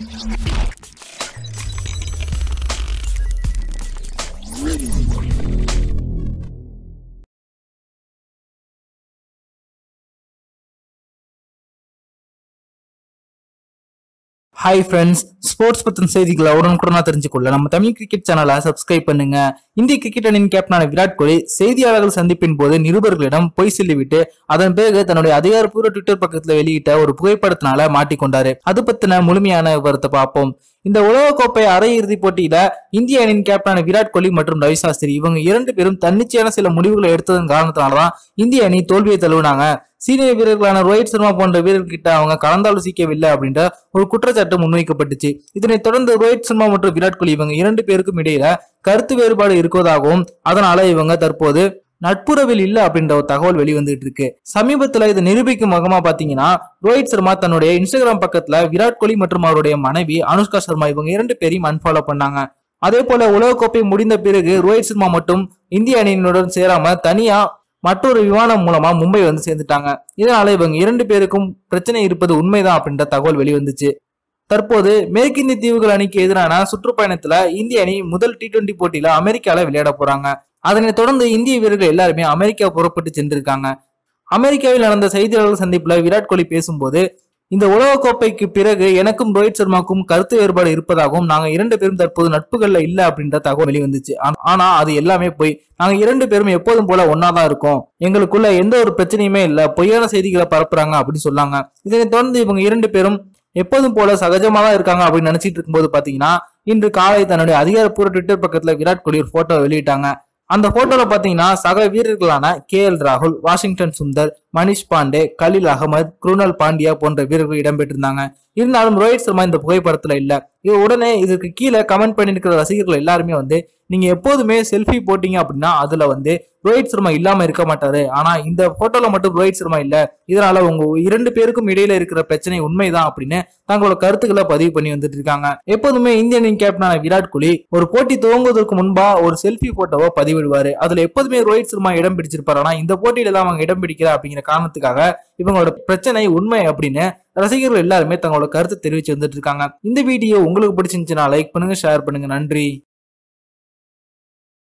Hi friends, sports பத்தின செய்திகளை உடனுக்குடனா தெரிஞ்சுக்கொள்ள நம்ம தமிழ் கிரிக்கெட் சேனலை சப்ஸ்கிரைப் பண்ணுங்க. இந்திய கிரிக்கெட் அணியின் கேப்டனான விராட் கோலி செய்தியாளர்கள் சந்திப்பின் போது நிருபர்களிடம் பொய் சொல்லிவிட்டு அதன் பிறகு தன்னுடைய அதிகாரப்பூர்வ ட்விட்டர் பக்கத்துல வெளியிட்ட ஒரு புகைப்படத்தினால மாட்டிக்கொண்டாரு. அது பத்தின முழுமையான விவரத்தை பார்ப்போம். இந்த உலகக்கோப்பை அரையிறுதி போட்டியில இந்திய அணியின் கேப்டனான விராட் கோலி மற்றும் ரவி சாஸ்திரி இவங்க இரண்டு பேரும் தன்னிச்சையான சில முடிவுகளை எடுத்ததன் காரணத்தினாலதான் இந்திய அணி தோல்வியை தழுவினாங்க. சீனியர் வீரர்களான ரோஹித் சர்மா போன்ற வீரர்கிட்ட அவங்க கலந்தாலோசிக்கவில்லை அப்படின்ற ஒரு குற்றச்சாட்டு முன்வைக்கப்பட்டுச்சு. இதனைத் தொடர்ந்து ரோஹித் சர்மா மற்றும் விராட் கோலி இவங்க இரண்டு பேருக்கும் இடையில கருத்து வேறுபாடு இருப்பதாகவும் அதனால இவங்க தற்போது நட்புறவில் இல்ல அப்படின்ற ஒரு தகவல் வெளிவந்துட்டு இருக்கு. சமீபத்துல இதை நிரூபிக்கும் முகமா பாத்தீங்கன்னா ரோஹித் சர்மா தன்னுடைய இன்ஸ்டாகிராம் பக்கத்துல விராட் கோலி மற்றும் அவருடைய மனைவி அனுஷ்கா சர்மா இவங்க இரண்டு பேரையும் அன்ஃபாலோ பண்ணாங்க. அதே போல உலகக்கோப்பை முடிந்த பிறகு ரோஹித் சர்மா மட்டும் இந்திய அணியினுடன் சேராம தனியா மற்றொரு விமானம் மூலமா மும்பை வந்து சேர்ந்துட்டாங்க. இதனால இவங்க இரண்டு பேருக்கும் பிரச்சனை இருப்பது உண்மைதான் அப்படின்ற தகவல் வெளிவந்துச்சு. தற்போது மேற்கிந்திய தீவுகள் அணிக்கு எதிரான சுற்றுப்பயணத்துல இந்திய அணி முதல் T20 போட்டியில அமெரிக்கால விளையாட போறாங்க. அதனைத் தொடர்ந்து இந்திய வீரர்கள் எல்லாருமே அமெரிக்கா புறப்பட்டு சென்றிருக்காங்க. அமெரிக்காவில் நடந்த செய்தியாளர்கள் சந்திப்புல விராட் கோலி பேசும்போது, இந்த உலகக்கோப்பைக்கு பிறகு எனக்கும் ரோஹித் சர்மாக்கும் கருத்து வேறுபாடு இருப்பதாகவும் நாங்க இரண்டு பேரும் தற்போது நட்புகள்ல இல்ல அப்படின்ற தகவல் வெளிவந்துச்சு. ஆனா அது எல்லாமே போய் நாங்க இரண்டு பேரும் எப்போதும் போல ஒன்னாதான் இருக்கோம், எங்களுக்குள்ள எந்த ஒரு பிரச்சனையுமே இல்ல, பொய்யான செய்திகளை பரப்புறாங்க அப்படின்னு சொன்னாங்க. இதனை தொடர்ந்து இவங்க இரண்டு பேரும் எப்போதும் போல சகஜமா தான் இருக்காங்க அப்படின்னு நினைச்சிட்டு இருக்கும்போது பாத்தீங்கன்னா இன்று காலை தன்னுடைய அதிகாரப்பூர்வ ட்விட்டர் பக்கத்துல விராட் கோலி ஒரு போட்டோ வெளியிட்டாங்க. அந்த போட்டோல பாத்தீங்கன்னா சக வீரர்களான KL ராகுல், வாஷிங்டன் சுந்தர், மனிஷ் பாண்டே, கலீல் அகமது, குருணால் பாண்டியா போன்ற வீரர்கள் இடம்பெற்றிருந்தாங்க. இருந்தாலும் ரோஹித் சர்மா இந்த புகைப்படத்துல இல்ல. இது உடனே இதுக்கு கீழே கமெண்ட் பண்ணிருக்கிற ரசிகர்கள் எல்லாருமே வந்து, நீங்க எப்போதுமே செல்ஃபி போட்டீங்க அப்படின்னா அதுல வந்து ரோஹித் சர்மா இல்லாம இருக்க மாட்டாரு, ஆனா இந்த போட்டோல மட்டும் ரோஹித் சர்மா இல்ல, இதனால உங்க இரண்டு பேருக்கும் இடையில இருக்கிற பிரச்சனை உண்மைதான் அப்படின்னு தங்களோட கருத்துக்களை பதிவு பண்ணி வந்துட்டு இருக்காங்க. எப்போதுமே இந்திய அணியின் கேப்டனான விராட் கோலி ஒரு போட்டி துவங்குவதற்கு முன்பா ஒரு செல்ஃபி போட்டோவை பதிவிடுவாரு. அதுல எப்போதுமே ரோஹித் சர்மா இடம் பிடிச்சிருப்பாரு. ஆனா இந்த போட்டியில எல்லாம் அவங்க இடம் பிடிக்கிற அப்படிங்கிற காரணத்துக்காக இவங்களோட பிரச்சனை உண்மை அப்படின்னு ரசிகர்கள் எல்லாருமே தங்களோட கருத்தை தெரிவிச்சு வந்துட்டு இருக்காங்க. இந்த வீடியோ உங்களுக்கு பிடிச்சிருந்துச்சுன்னா லைக் பண்ணுங்க, ஷேர் பண்ணுங்க. நன்றி.